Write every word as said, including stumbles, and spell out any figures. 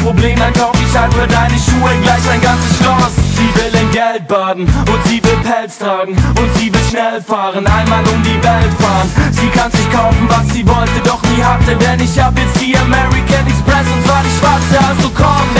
Problem, dann kauf ich halt für deine Schuhe gleich ein ganzes Schloss. Sie will in Geld baden und sie will Pelz tragen und sie will schnell fahren, einmal um die Welt fahren. Sie kann sich kaufen, was sie wollte, doch nie hatte, denn ich hab jetzt die American Express und zwar die schwarze, also komm.